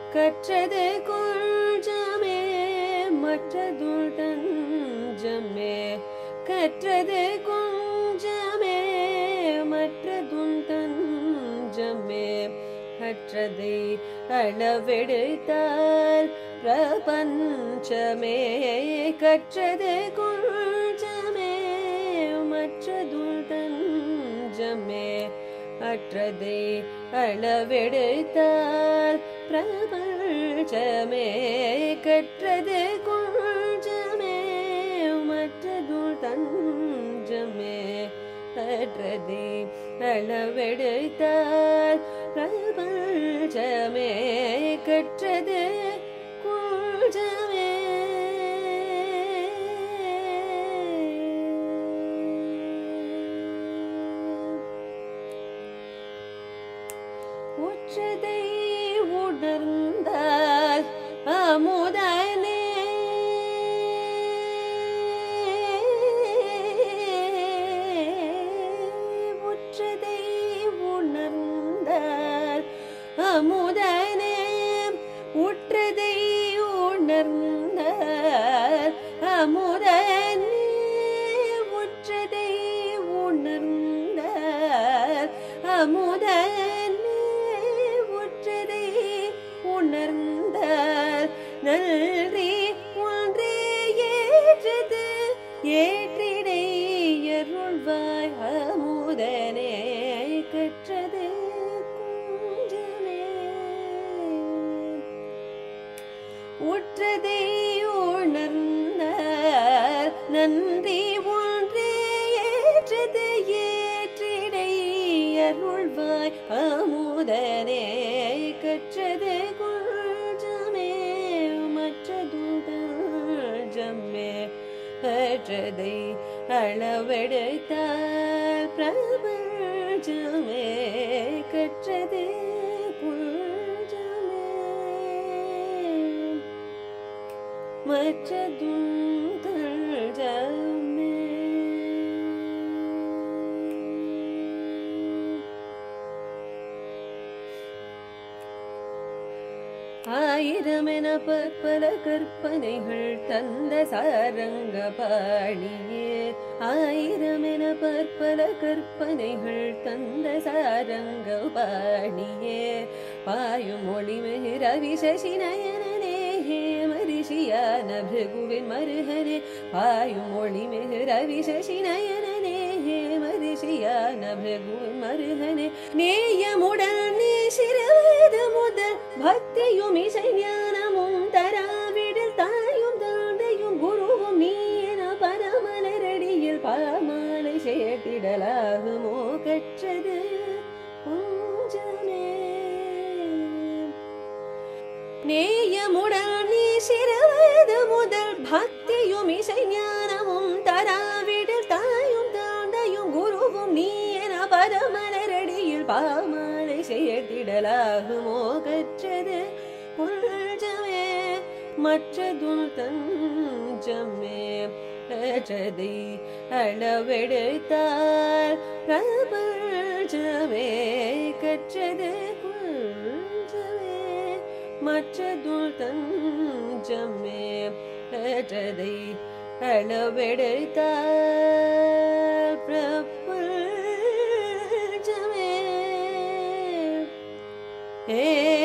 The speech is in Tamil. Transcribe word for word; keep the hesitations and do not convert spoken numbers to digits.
கற்றது கொஞ்சமே மற்றதுள் தஞ்சமே கற்றது கொஞ்சமே மற்றதுள் தஞ்சமே கற்றதை அளவெடுத்தால் பிரபஞ்சமே கற்றது கொஞ்சமே மற்றதுள் தஞ்சமே அற்றதை அளவெடுத்தால் பிரபஞ்சமே கற்றது கொஞ்சமே மற்றதுள் தஞ்சமே அற்றதை அளவெடுத்தால் பிரபஞ்சமே கற்றது கொஞ்சமே உற்றதை உணர்ந்தால் அமுதனே உற்றதை உணர்ந்தால் அமுதனே உற்றதை உணர்ந்தால் அமுதனே உற்றதை உணர்ந்தால் அமுதனே உற்றதை உணர்ந்தால் நன்றி ஒன்றே ஏற்றது ஏற்றிடை அருள்வாய் அமுதனே கற்றது கொஞ்சமே உற்றதை உணர்ந்தால் நன்றி ஒன்றே ஏற்றது ஏற்றிடை அருள்வாய் அமுதனே கற்றது கொஞ்சமே மற்றதுள் தஞ்சமே அற்றதை அளவெடுத்தால் பிரபஞ்சமே கற்றது கொஞ்சமே மற்றதுள் தஞ்சமே ஆயிரமென பற்பல கற்பனைகள் தந்த சாரங்க பாணியே ஆயிரமென பற்பல கற்பனைகள் தந்த சாரங்க பாணியே பாயும் ஒளிமிகு ரவி சசிநயனனே மரிஷியான பிருகுவின் மருகனே பாயும் ஒளிமிகு ரவி சசிநயனனே மரிஷியான பிருகுவின் மருகனே நேயமுடன் நீ சிறுவயது முதல் பக்தியும் இசை ஞானமும் தராவிடில் தாயும் தாண்டையும் குருவும் நீ என பரமலரடியில் பாமாலை சேர்த்திடலாகுமோ கற்றது கொஞ்சமே நேயமுடன் நீ சிறுவயது முதல் பக்தியும் இசை ஞானமும் தராவிடில் தாயும் தாண்டையும் குருவும் நீ என பரமலரடியில் பாமாலை சேர்த்திடலாகுமோ கற்றது கொஞ்சமே மற்றதுள் தஞ்சமே கற்றதை அளவெடுத்தால் பிரபஞ்சமே கற்றது கொஞ்சமே மற்றதுள் தஞ்சமே கற்றதை அளவெடுத்தால் பிரபஞ்சமே ஏ